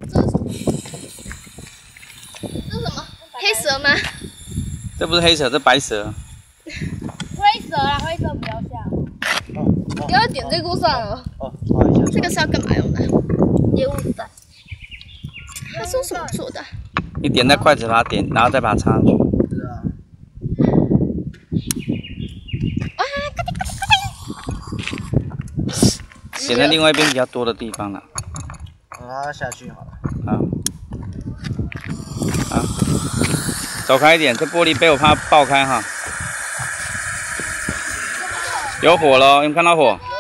这是什么？黑蛇吗？ 这不是黑蛇，这白蛇。 灰蛇啦，灰蛇比较像。 不要点这个算了。 哦，不好意思。 这个是要干嘛用的？ 烟雾弹。 它是用什么做的？ 你点在筷子把它点，然后再把它插上去。 是啊。 哇， 点在另外一边比较多的地方了。 让它下去好了。 好。好，走开一点，这玻璃杯我怕爆开哈。有火了，有没有看到火？